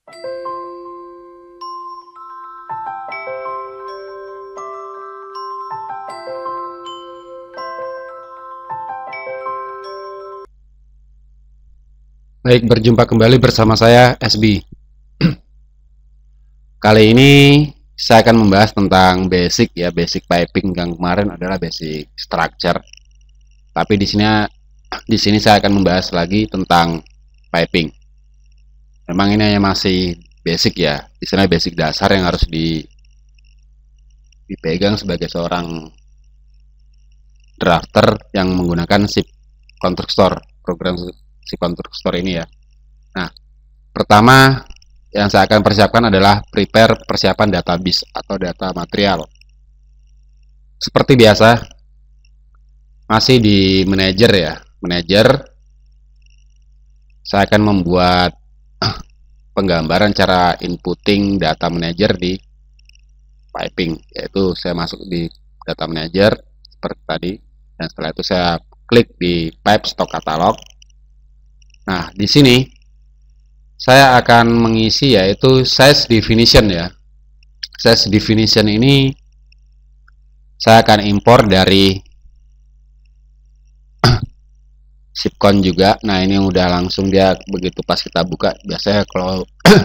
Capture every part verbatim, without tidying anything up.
Baik, berjumpa kembali bersama saya S B. Kali ini saya akan membahas tentang basic ya, basic piping. Yang kemarin adalah basic structure. Tapi di sini di sini saya akan membahas lagi tentang piping. Memang ini hanya masih basic ya, istilahnya basic dasar yang harus di, dipegang sebagai seorang drafter yang menggunakan Shipconstructor, program Shipconstructor ini ya. Nah, pertama yang saya akan persiapkan adalah prepare persiapan database atau data material. Seperti biasa, masih di manager ya, manager. Saya akan membuat penggambaran cara inputting data manager di piping, yaitu saya masuk di data manager seperti tadi, dan setelah itu saya klik di pipe stock catalog. Nah, di sini saya akan mengisi yaitu size definition ya. Size definition ini saya akan impor dari Shipcon juga. Nah, ini yang udah langsung dia begitu pas kita buka, biasanya kalau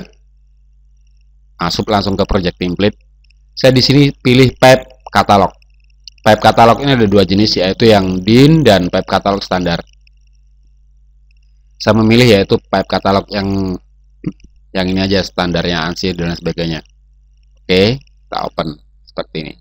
masuk langsung ke project template. Saya di sini pilih pipe catalog. Pipe catalog ini ada dua jenis, yaitu yang D I N dan pipe catalog standar. Saya memilih yaitu pipe catalog yang yang ini aja, standarnya ANSI dan sebagainya. Oke, kita open seperti ini.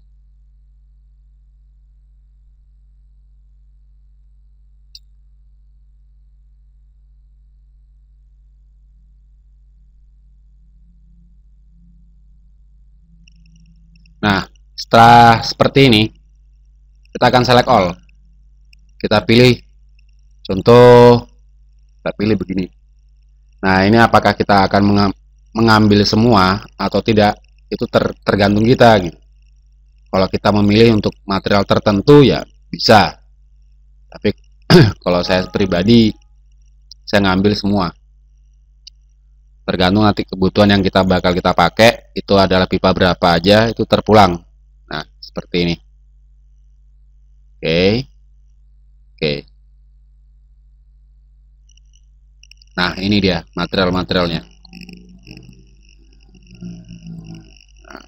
Nah, setelah seperti ini, kita akan select all. Kita pilih, contoh, kita pilih begini. Nah, ini apakah kita akan mengambil semua atau tidak, itu ter, tergantung kita gitu. Kalau kita memilih untuk material tertentu ya bisa. Tapi kalau saya pribadi, saya ngambil semua. Tergantung nanti kebutuhan yang kita bakal kita pakai, itu adalah pipa berapa aja, itu terpulang. Nah, seperti ini. Oke. Oke. Nah, ini dia material-materialnya. Nah.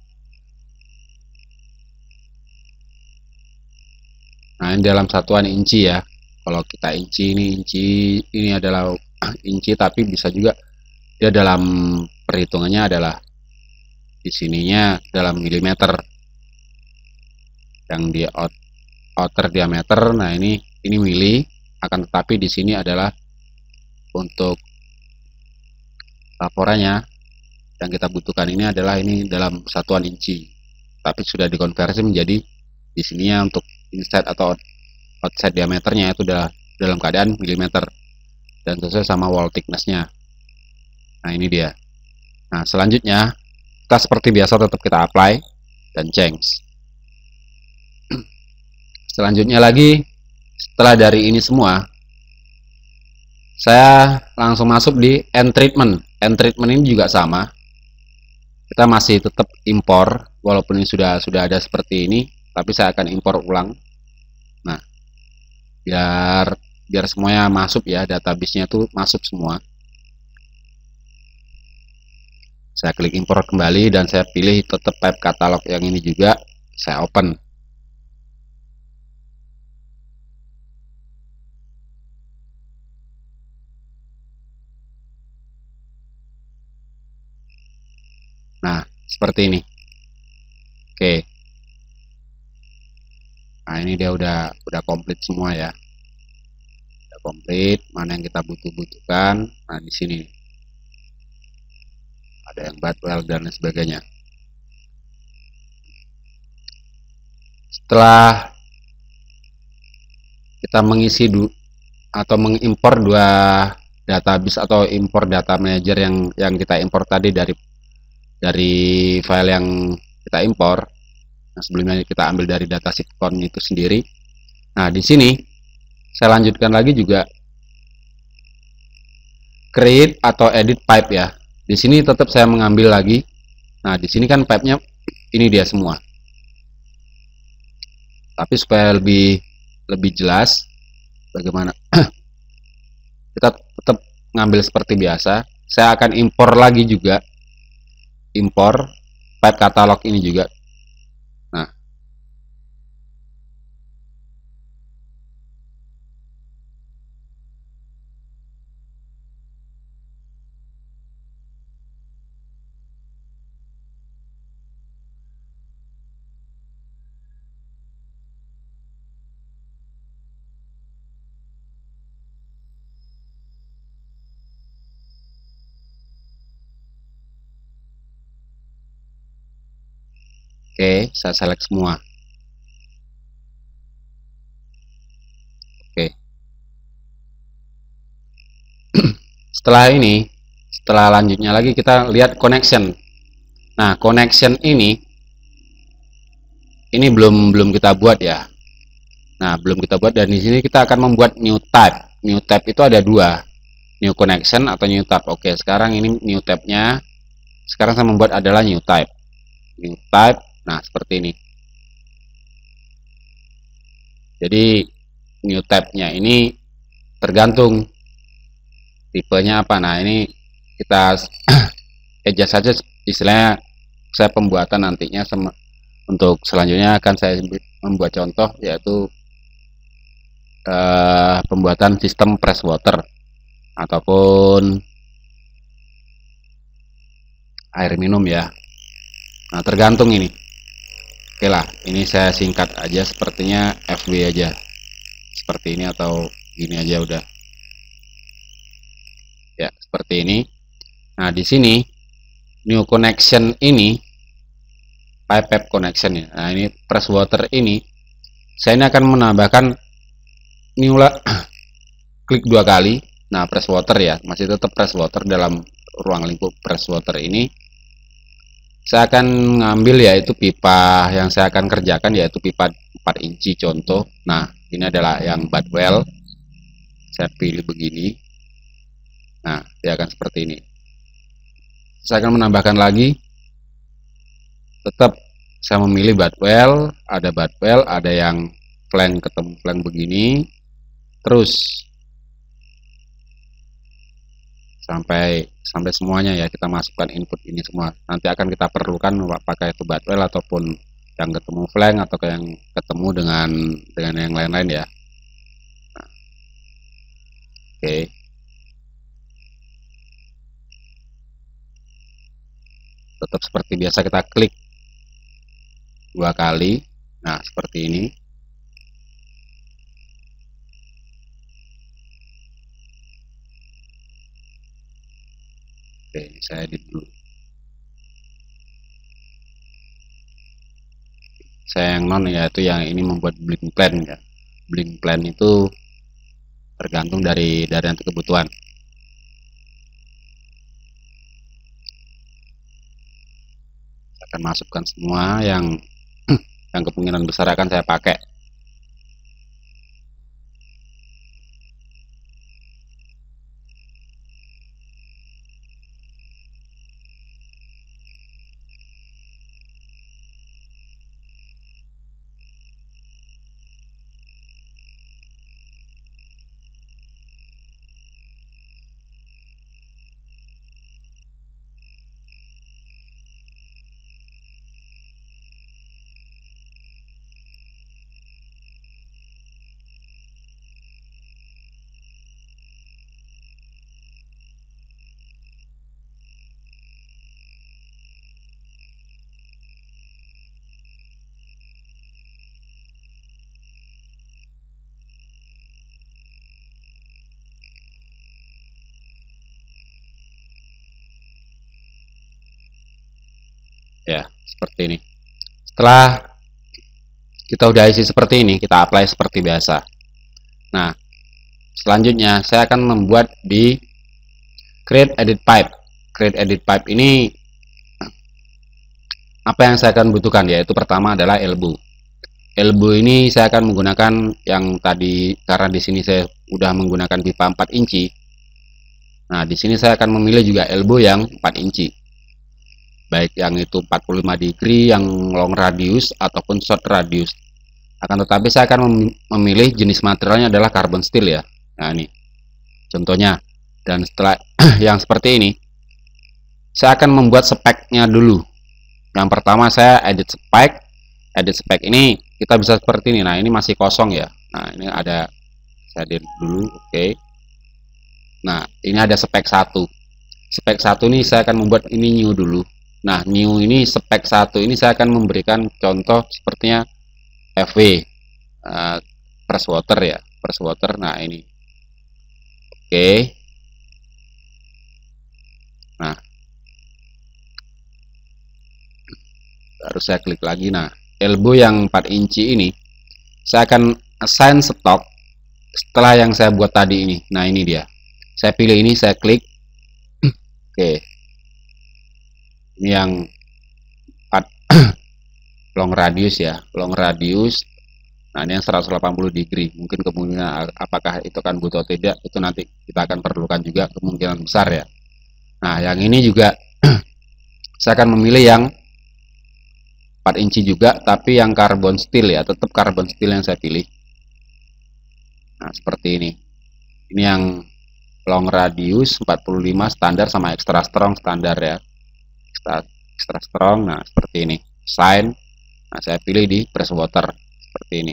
Nah, ini dalam satuan inci ya. Kalau kita inci ini inci, ini adalah inci, tapi bisa juga dia dalam perhitungannya adalah di sininya dalam milimeter. Yang di out, outer diameter, nah ini ini mili, akan tetapi di sini adalah untuk laporannya yang kita butuhkan ini adalah ini dalam satuan inci, tapi sudah dikonversi menjadi di sininya untuk inside atau outside diameternya itu udah dalam keadaan milimeter dan sesuai sama wall thicknessnya. Nah, ini dia. Nah, selanjutnya kita seperti biasa tetap kita apply dan change. Selanjutnya lagi, setelah dari ini semua, saya langsung masuk di end treatment. End treatment ini juga sama. Kita masih tetap impor, walaupun ini sudah sudah ada seperti ini, tapi saya akan impor ulang. Nah, biar biar semuanya masuk ya, database-nya tuh masuk semua. Saya klik impor kembali dan saya pilih tetap pipe catalog yang ini juga, saya open. Nah, seperti ini. Oke. Nah, ini dia udah udah komplit semua ya. Udah komplit, mana yang kita butuh-butuhkan. Nah, di sini ada yang bad weld dan sebagainya. Setelah kita mengisi du atau mengimpor dua database atau impor data manager yang yang kita impor tadi dari dari file yang kita impor. Nah, sebelumnya kita ambil dari data Shipcon itu sendiri. Nah, di sini saya lanjutkan lagi juga create atau edit pipe ya. Di sini tetap saya mengambil lagi. Nah, di sini kan pipe-nya ini dia semua. Tapi supaya lebih lebih jelas bagaimana kita tetap ngambil seperti biasa. Saya akan impor lagi juga, impor pipe katalog ini juga. Nah, oke, saya select semua. Oke. Setelah ini, setelah lanjutnya lagi kita lihat connection. Nah, connection ini ini belum belum kita buat ya. Nah, belum kita buat, dan di sini kita akan membuat new type. New type itu ada dua, new connection atau new type. Oke, sekarang ini new type-nya. Sekarang saya membuat adalah new type. New type. Nah, seperti ini. Jadi new type-nya ini tergantung tipenya apa. Nah, ini kita adjust saja, istilahnya saya pembuatan nantinya sama. Untuk selanjutnya akan saya membuat contoh, yaitu eh, pembuatan sistem press water ataupun air minum ya. Nah, tergantung ini. Oke lah, ini saya singkat aja, sepertinya F W aja, seperti ini atau gini aja udah ya, seperti ini. Nah, di sini new connection ini pipe pipe connection ya. Nah, ini press water ini saya ini akan menambahkan new lah, klik dua kali. Nah, press water ya, masih tetap press water dalam ruang lingkup press water ini. Saya akan ngambil yaitu pipa yang saya akan kerjakan, yaitu pipa empat inci contoh. Nah, ini adalah yang bad well. Saya pilih begini. Nah, dia akan seperti ini. Saya akan menambahkan lagi. Tetap saya memilih bad well, ada bad well, ada yang flank ketemu flank begini. Terus sampai sampai semuanya ya, kita masukkan input ini semua. Nanti akan kita perlukan pakai itu bad well ataupun yang ketemu flank atau yang ketemu dengan dengan yang lain-lain ya. Nah, oke, tetap seperti biasa kita klik dua kali. Nah, seperti ini. Oke, saya edit dulu. Saya yang non, yaitu yang ini membuat blink plan ya. Blink plan itu tergantung dari dari nanti kebutuhan. Saya akan masukkan semua yang yang kemungkinan besar akan saya pakai. Ya, seperti ini. Setelah kita udah isi seperti ini, kita apply seperti biasa. Nah, selanjutnya saya akan membuat di create edit pipe. Create edit pipe ini apa yang saya akan butuhkan, yaitu pertama adalah elbow. Elbow ini saya akan menggunakan yang tadi, karena di sini saya udah menggunakan pipa empat inci. Nah, di sini saya akan memilih juga elbow yang empat inci. Baik yang itu empat puluh lima degree, yang long radius ataupun short radius. Akan tetapi saya akan memilih jenis materialnya adalah carbon steel ya. Nah, ini contohnya. Dan setelah yang seperti ini, saya akan membuat speknya dulu. Yang pertama saya edit spek. Edit spek ini kita bisa seperti ini. Nah, ini masih kosong ya. Nah, ini ada, saya edit dulu. Oke. Okay. Nah, ini ada spek satu. Spek satu ini saya akan membuat ini new dulu. Nah, new ini spek satu ini saya akan memberikan contoh sepertinya F W, uh, press water ya, press water. Nah, ini oke. Okay. Nah, baru saya klik lagi. Nah, elbow yang empat inci ini saya akan assign stok setelah yang saya buat tadi ini. Nah, ini dia, saya pilih ini, saya klik. Oke, okay. Ini yang empat long radius ya, long radius. Nah, ini yang seratus delapan puluh degree. Mungkin kemungkinan apakah itu akan butuh atau tidak, itu nanti kita akan perlukan juga, kemungkinan besar ya. Nah, yang ini juga saya akan memilih yang empat inci juga, tapi yang carbon steel ya, tetap carbon steel yang saya pilih. Nah, seperti ini. Ini yang long radius empat puluh lima standar sama extra strong standar ya. Extra, extra strong. Nah, seperti ini. Sign. Nah, saya pilih di press water seperti ini.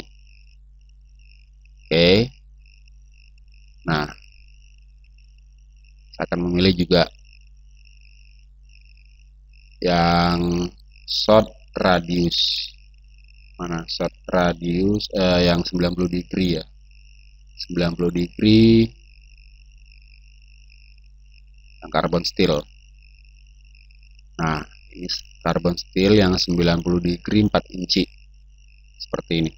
Oke. Nah, saya akan memilih juga yang short radius. Mana short radius eh, yang sembilan puluh degree ya. sembilan puluh degree yang carbon steel. Nah, ini carbon steel yang sembilan puluh degree empat inci seperti ini.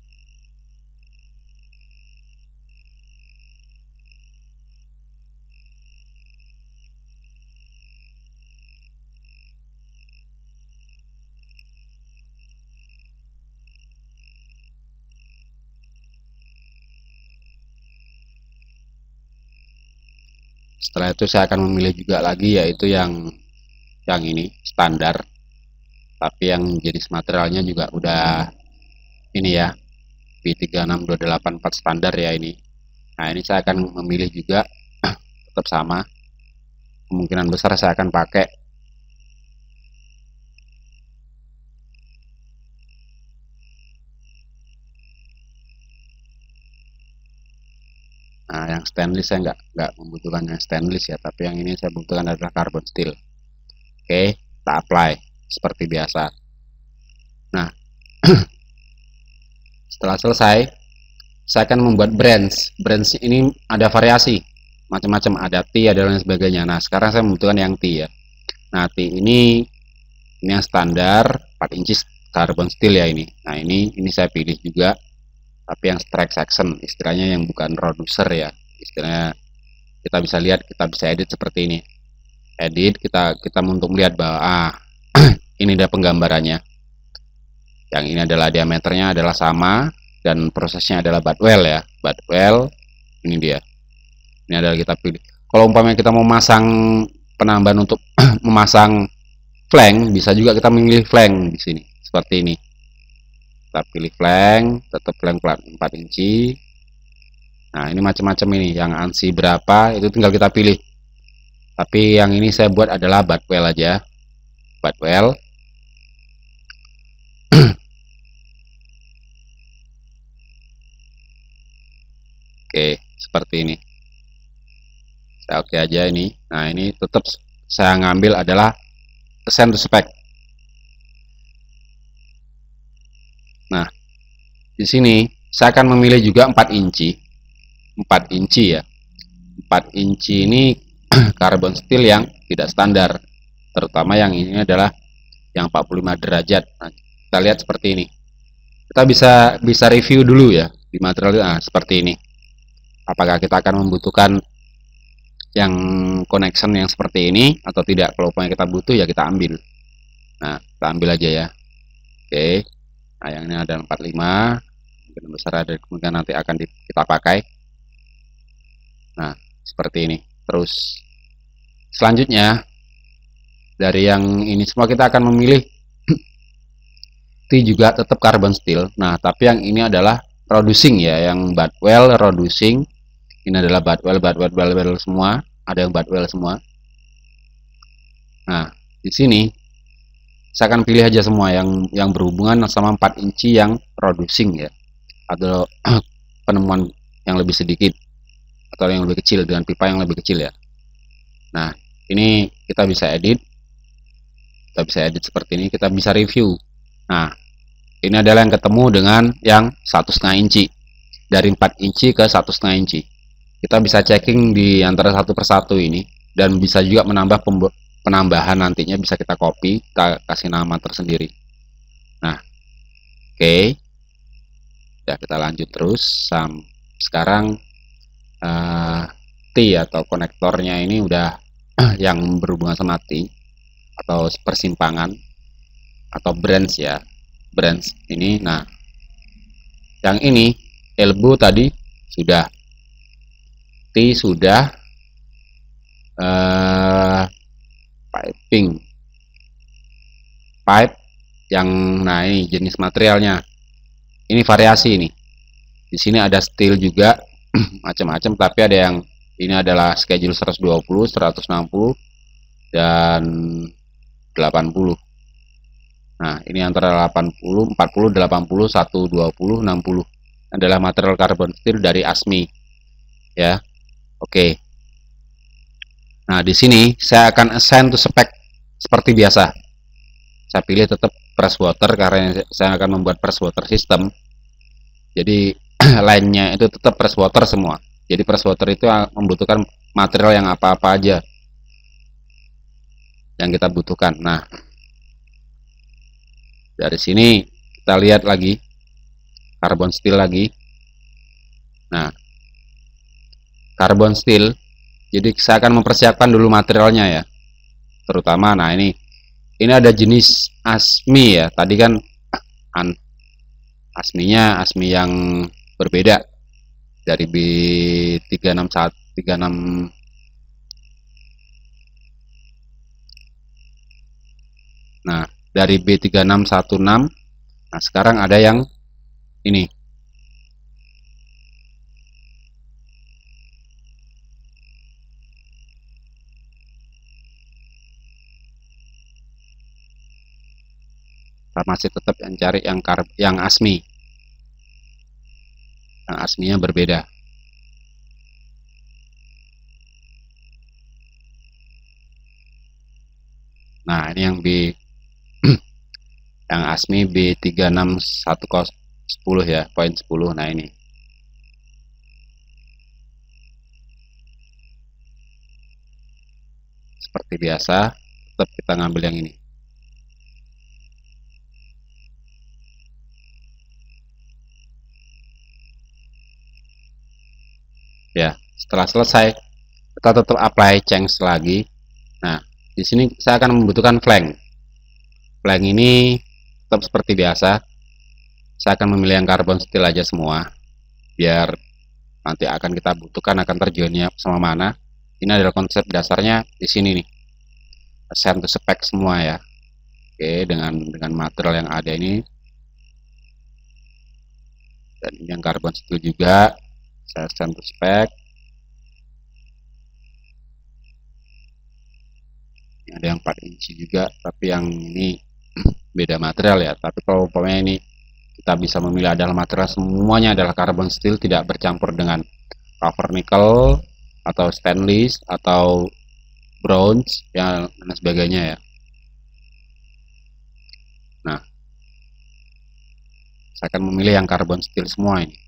Setelah itu saya akan memilih juga lagi, yaitu yang yang ini standar, tapi yang jenis materialnya juga udah ini ya, B tiga enam dua delapan empat standar ya ini. Nah, ini saya akan memilih juga tetap sama, kemungkinan besar saya akan pakai nah, yang stainless. Saya nggak nggak membutuhkan yang stainless ya, tapi yang ini saya butuhkan adalah carbon steel. Oke, kita apply seperti biasa. Nah, setelah selesai, saya akan membuat branch. Branch ini ada variasi macam-macam, ada T, ada lain sebagainya. Nah, sekarang saya membutuhkan yang T ya. Nah, T ini ini yang standar empat inci carbon steel ya ini. Nah, ini ini saya pilih juga, tapi yang strike section, istilahnya yang bukan reducer ya. Istilahnya kita bisa lihat, kita bisa edit seperti ini. Edit, kita kita untuk melihat bahwa ah ini ada penggambarannya. Yang ini adalah diameternya adalah sama dan prosesnya adalah butt weld ya. Butt weld ini dia. Ini adalah kita pilih. Kalau umpamanya kita mau masang penambahan untuk memasang flank, bisa juga kita memilih flank di sini seperti ini. Kita pilih flank, tetap flank empat inci. Nah, ini macam-macam ini, yang ansi berapa itu tinggal kita pilih. Tapi yang ini saya buat adalah butt weld aja. Butt weld. Oke, seperti ini. Saya oke aja ini. Nah, ini tetap saya ngambil adalah send to spec. Nah, di sini saya akan memilih juga empat inci. empat inci ya. empat inci ini carbon steel yang tidak standar, terutama yang ini adalah yang empat puluh lima derajat. Nah, kita lihat seperti ini. Kita bisa bisa review dulu ya di material. Nah, seperti ini. Apakah kita akan membutuhkan yang connection yang seperti ini atau tidak? Kalau yang kita butuh ya kita ambil. Nah, kita ambil aja ya. Oke. Nah, yang ini ada empat puluh lima. Mungkin besar, ada kemungkinan nanti akan kita pakai. Nah, seperti ini. Terus selanjutnya dari yang ini semua kita akan memilih T juga tetap carbon steel. Nah, tapi yang ini adalah reducing ya, yang bad well reducing. Ini adalah bad well, bad well, bad well semua. Ada yang bad well semua. Nah, di sini saya akan pilih aja semua yang yang berhubungan sama empat inci yang reducing ya, atau penemuan yang lebih sedikit atau yang lebih kecil dengan pipa yang lebih kecil ya. Nah, ini kita bisa edit. Kita bisa edit seperti ini, kita bisa review. Nah, ini adalah yang ketemu dengan yang satu setengah inci, dari empat inci ke satu setengah inci. Kita bisa checking di antara satu persatu ini, dan bisa juga menambah penambahan nantinya, bisa kita copy, kita kasih nama tersendiri. Nah, oke okay. Ya, kita lanjut terus. Sam sekarang uh, T atau konektornya ini udah yang berhubungan sama T atau persimpangan atau branch ya, branch ini. Nah, yang ini elbow tadi sudah, T sudah, uh, piping pipe yang, nah ini jenis materialnya, ini variasi ini. Di sini ada steel juga macam-macam, tapi ada yang ini adalah schedule seratus dua puluh, seratus enam puluh dan delapan puluh. Nah, ini antara delapan puluh, empat puluh, delapan puluh, seratus dua puluh, enam puluh adalah material carbon steel dari ASMI ya. Oke. Nah, di sini saya akan assign to spec seperti biasa. Saya pilih tetap press water karena saya akan membuat press water system. Jadi lainnya itu tetap press water semua. Jadi press water itu membutuhkan material yang apa-apa aja yang kita butuhkan. Nah, dari sini kita lihat lagi carbon steel lagi. Nah, carbon steel, jadi saya akan mempersiapkan dulu materialnya ya, terutama nah ini ini ada jenis ASMI ya. Tadi kan an, ASMI-nya ASMI yang berbeda dari B tiga enam satu, tiga enam. Nah, dari B tiga enam satu enam. Nah, sekarang ada yang ini. Kita masih tetap yang cari yang karb, yang ASMI. Yang ASMI-nya berbeda. Nah, ini yang B yang ASMI B tiga enam satu nol ya, poin sepuluh. Nah, ini seperti biasa tetap kita ngambil yang ini. Ya, setelah selesai kita tetap apply change lagi. Nah, di sini saya akan membutuhkan flank. Flank ini tetap seperti biasa. Saya akan memilih yang carbon steel aja semua, biar nanti akan kita butuhkan akan terjunnya sama mana. Ini adalah konsep dasarnya di sini nih. Assign to spec semua ya. Oke, dengan dengan material yang ada ini. Dan ini yang carbon steel juga. Saya assign to spec. Ini ada yang empat inci juga, tapi yang ini beda material ya. Tapi kalau umpamanya ini kita bisa memilih adalah material semuanya adalah carbon steel, tidak bercampur dengan copper nickel atau stainless atau bronze ya, dan sebagainya ya. Nah, saya akan memilih yang carbon steel semua ini.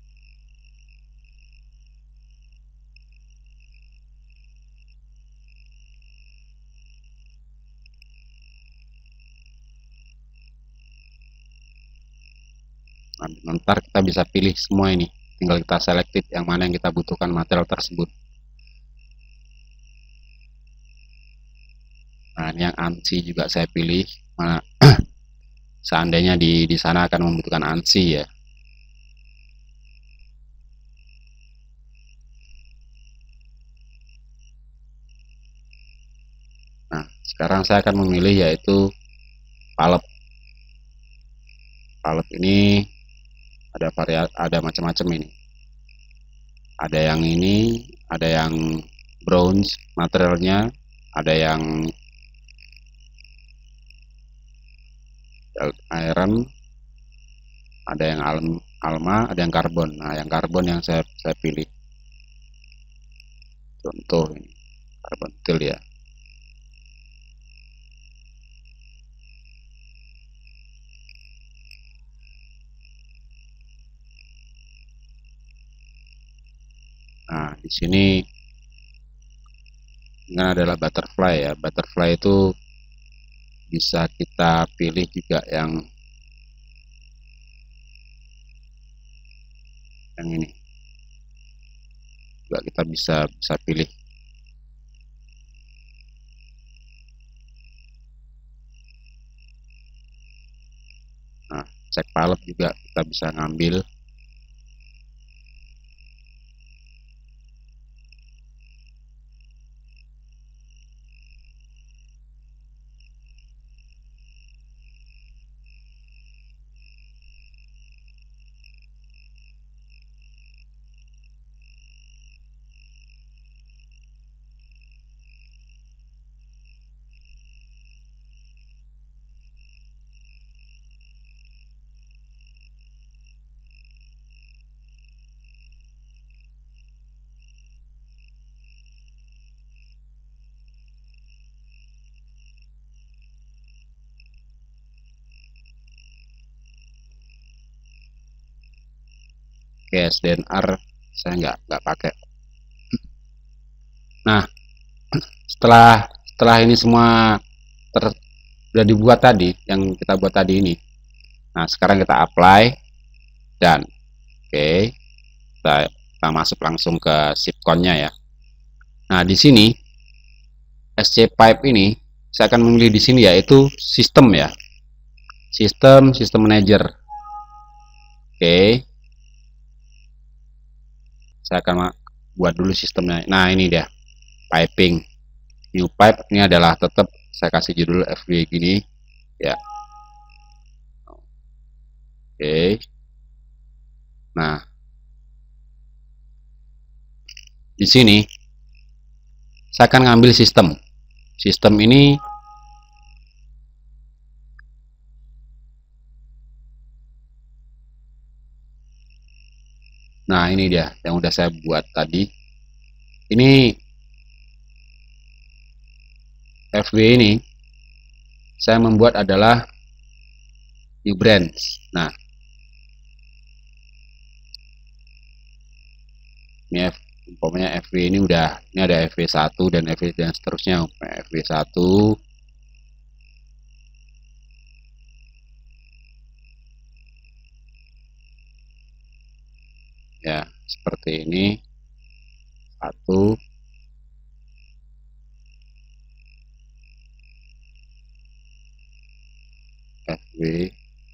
Nah, ntar kita bisa pilih semua ini, tinggal kita selected yang mana yang kita butuhkan material tersebut. Nah, ini yang ANSI juga saya pilih, mana seandainya di di sana akan membutuhkan ANSI ya. sekarang saya akan memilih yaitu palep. Palep ini ada variasi, ada macam-macam ini. Ada yang ini, ada yang bronze materialnya, ada yang iron, ada yang alma, ada yang karbon. Nah, yang karbon yang saya saya pilih. Contoh ini karbon steel ya. Nah, di sini ini adalah butterfly ya. Butterfly itu bisa kita pilih juga yang yang ini. Juga kita bisa bisa pilih. Nah, cek palette juga kita bisa ngambil. Oke, S D N R saya nggak nggak pakai. Nah, setelah setelah ini semua ter, sudah dibuat tadi, yang kita buat tadi ini. Nah, sekarang kita apply dan oke, okay, kita, kita masuk langsung ke Shipconnya ya. Nah, di sini S C Pipe ini saya akan memilih di sini yaitu sistem ya. Sistem, sistem manager. Oke. Okay. Saya akan buat dulu sistemnya. Nah, ini dia. Piping. New pipe ini adalah tetap saya kasih judul F W gini ya. Oke. Okay. Nah, di sini saya akan ngambil sistem. Sistem ini nah, ini dia yang udah saya buat tadi. Ini F W ini saya membuat adalah new branch. Nah, ini F, umpamanya F W ini udah, ini ada F W satu dan F W dan seterusnya. F W satu ya seperti ini, satu F W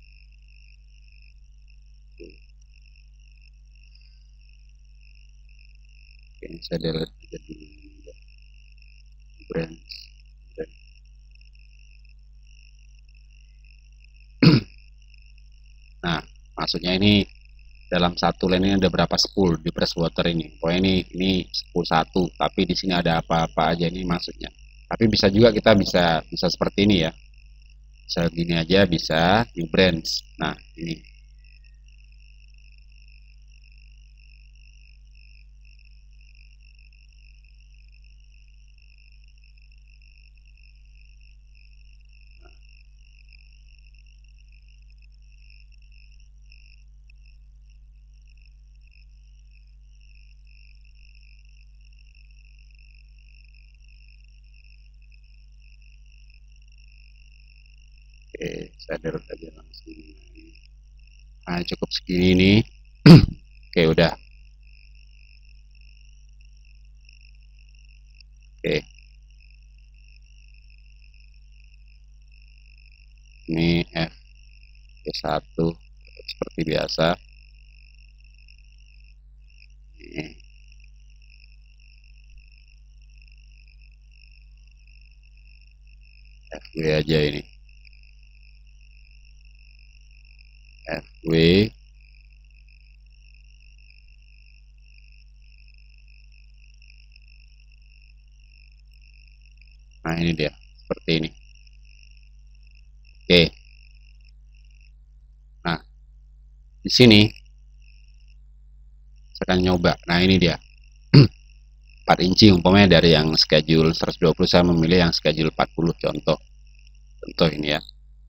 ini saya delete jadi brand. Nah, maksudnya ini dalam satu line ini ada berapa spool di press water ini. Pokoknya ini ini spool satu, tapi di sini ada apa-apa aja ini maksudnya. Tapi bisa juga kita bisa bisa seperti ini ya. Bisa gini aja, bisa new branch. Nah, ini. Oke, saya delete aja langsung. Nah, cukup segini nih. Oke, udah. Oke. Ini F satu seperti biasa. Ini. F W aja ini, F W. Nah ini dia, seperti ini. Oke, nah di sini saya akan nyoba. Nah ini dia, empat inci umpamanya. Dari yang schedule seratus dua puluh saya memilih yang schedule empat puluh, contoh contoh ini ya.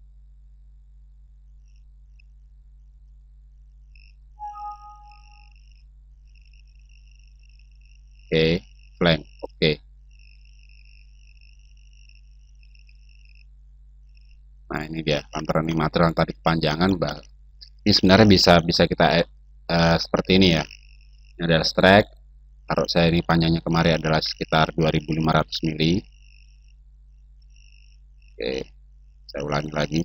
Oke, flank. Oke, nah ini dia counter animator yang tadi kepanjangan. Bah, ini sebenarnya bisa bisa kita uh, seperti ini ya. Ini adalah strike. Taruh saya ini panjangnya kemarin adalah sekitar dua ribu lima ratus mili. Oke, saya ulangi lagi.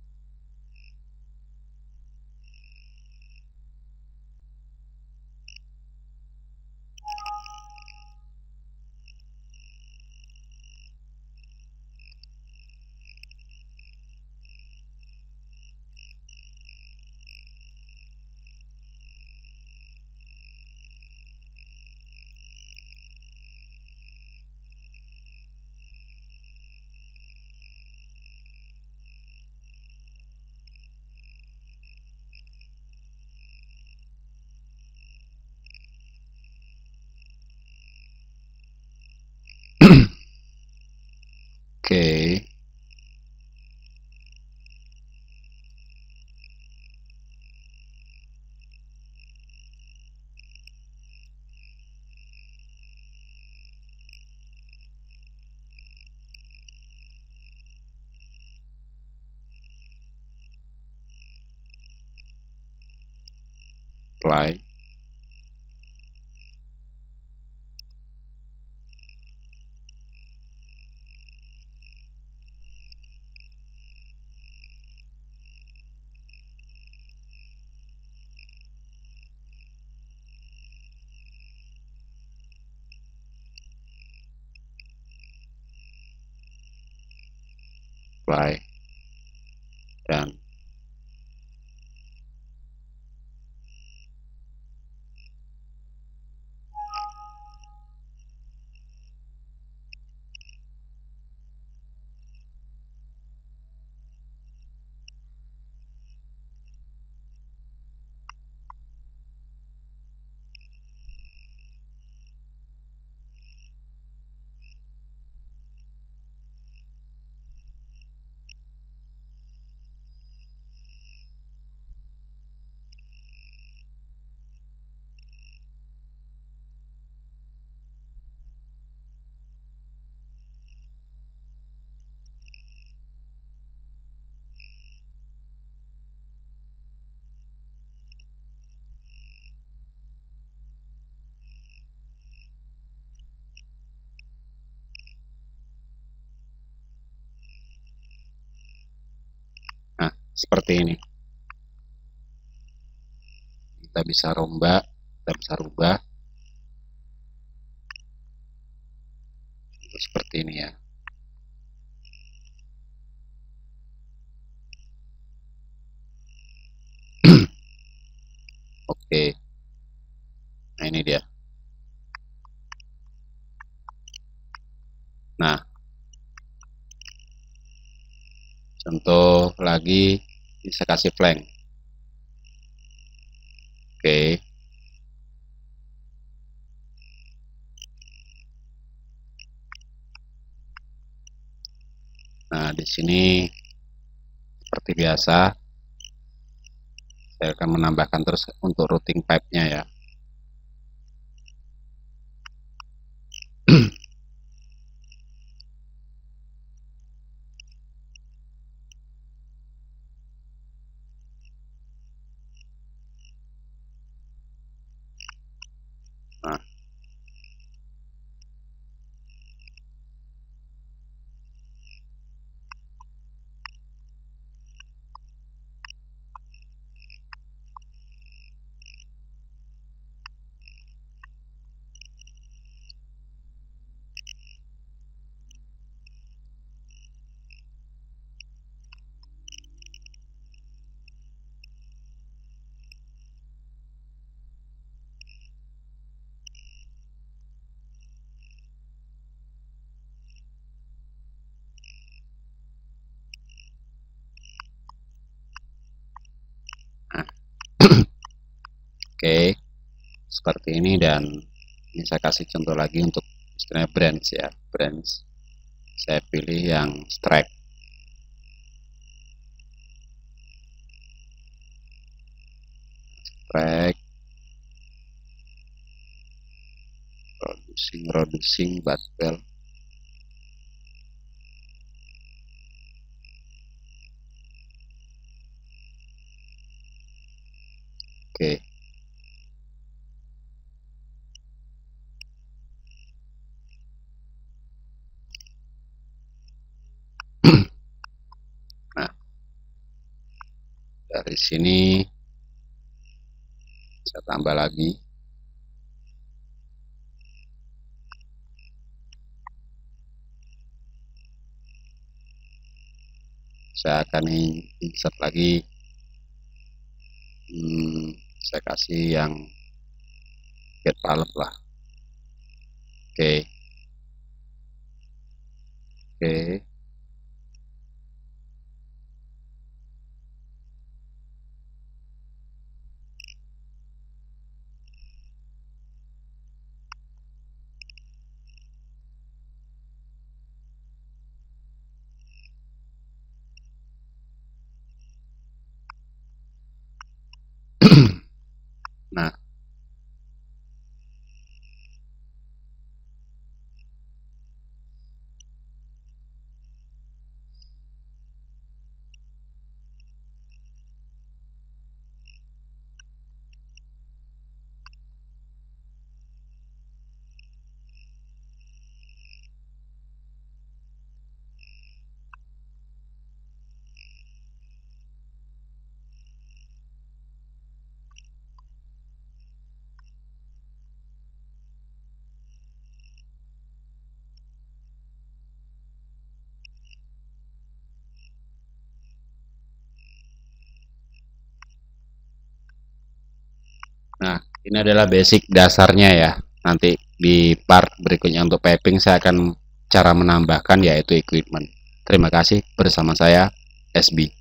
Oke, apply. Apply dan nah seperti ini. Kita bisa rombak, kita bisa rubah seperti ini ya. Oke, nah ini dia. Nah, contoh lagi bisa kasih flank. Oke, nah di sini seperti biasa saya akan menambahkan terus untuk routing pipe-nya ya. Nah, seperti ini, dan ini saya kasih contoh lagi untuk istilahnya branch ya, branch saya pilih yang strike. Strike reducing reducing but well. Oke. Nah, dari sini saya tambah lagi. Saya akan insert lagi. Hmm, saya kasih yang get palette lah. Oke. Oke. Nah, Nah, ini adalah basic dasarnya ya. Nanti di part berikutnya untuk piping saya akan cara menambahkan yaitu equipment. Terima kasih, bersama saya S B.